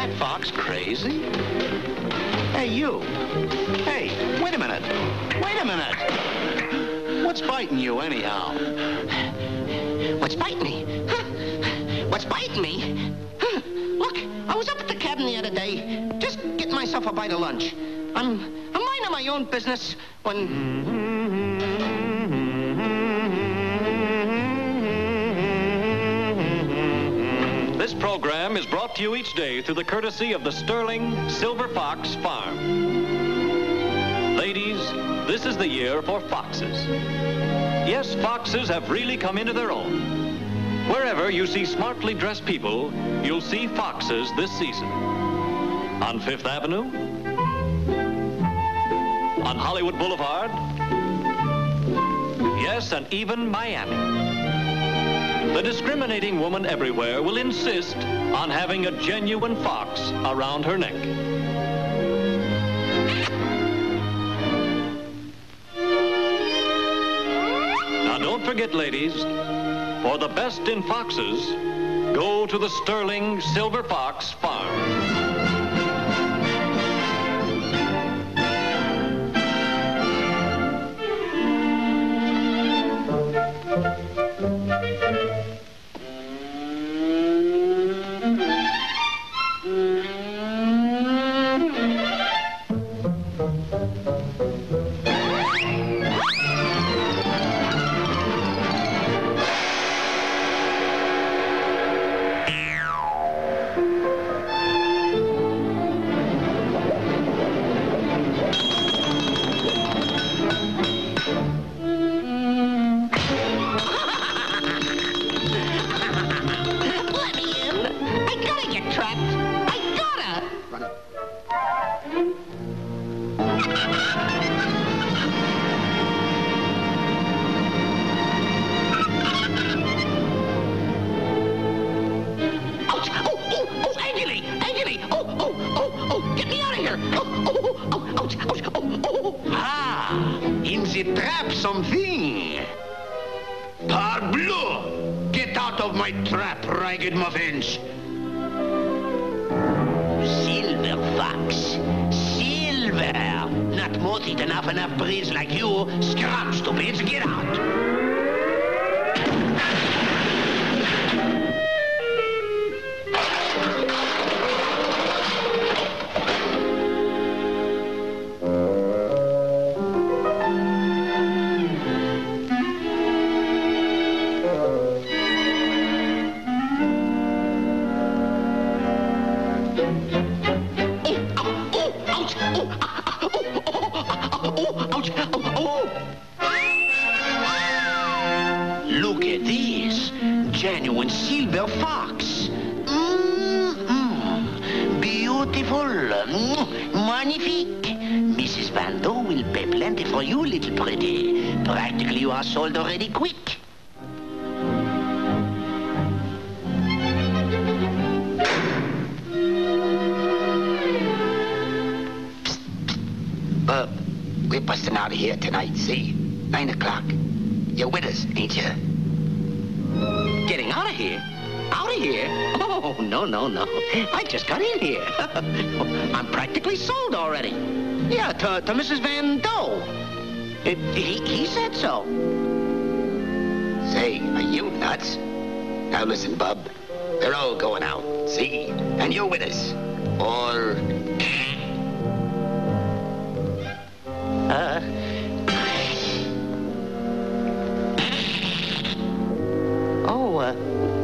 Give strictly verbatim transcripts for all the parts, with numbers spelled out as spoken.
that fox crazy? Hey, you. Hey, wait a minute. Wait a minute. What's biting you, anyhow? What's biting me? Huh? What's biting me? Huh? Look, I was up at the cabin the other day, just getting myself a bite of lunch. I'm, I'm minding my own business when... This program is brought to you each day through the courtesy of the Sterling Silver Fox Farm. Ladies, this is the year for foxes. Yes, foxes have really come into their own. Wherever you see smartly dressed people, you'll see foxes this season. On Fifth Avenue, on Hollywood Boulevard, yes, and even Miami. The discriminating woman everywhere will insist on having a genuine fox around her neck. Now don't forget, ladies, for the best in foxes, go to the Sterling Silver Fox Farm. Something. Parbleu! Get out of my trap, ragged muffins. Silver Fox. Silver. Not mouthy enough enough breeze like you. Scrap, stupids, get out. Look at this. Genuine silver fox. Mm-hmm. Beautiful. Mm, magnifique. Missus Van Doe will pay plenty for you, little pretty. Practically you are sold already quick. Bub, we're busting out of here tonight, see? Nine o'clock. You're with us, ain't you? Getting out of here? Out of here? Oh, no, no, no. I just got in here. I'm practically sold already. Yeah, to, to Missus Van Doe. It, he, he said so. Say, are you nuts? Now listen, Bub. They're all going out, see? And you're with us. Or... Uh... Oh, uh...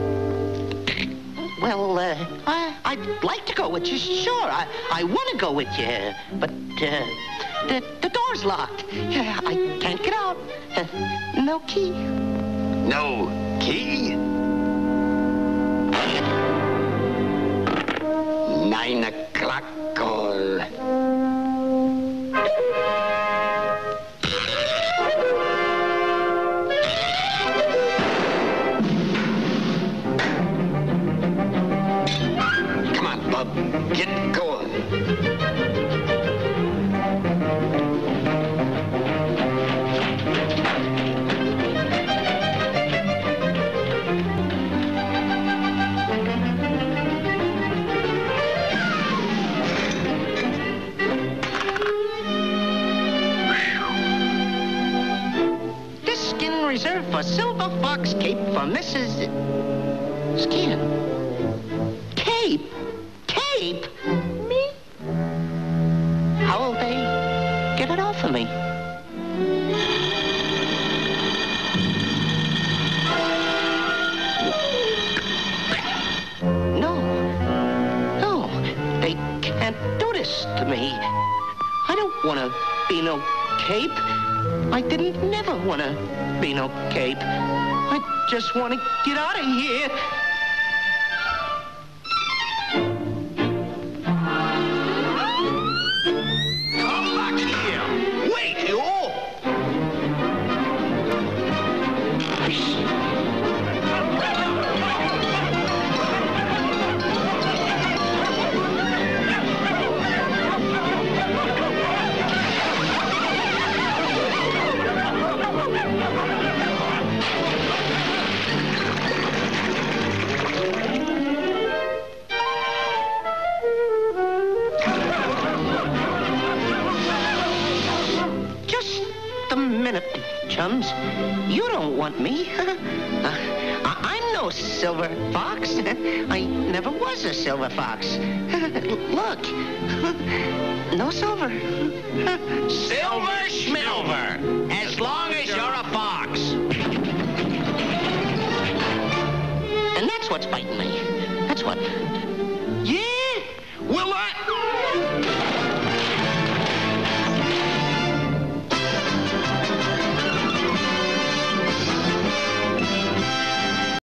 Well, uh, I, I'd like to go with you, sure. I, I want to go with you, but, uh, the, the door's locked. I can't get out. Uh, no key. No key? Nine o'clock or... Come on, Bub. Get going. fox cape for Missus Skin. Cape? Cape? Me? How'll they get it off of me? No. No. They can't do this to me. I don't want to be no cape. I didn't never want to be no cape. I just want to get out of here. Come back here. Wait, you. Chums, you don't want me. uh, I- I'm no silver fox. I never was a silver fox. Look, no silver. Silver schmilver, as long as you're a fox. And that's what's biting me. That's what.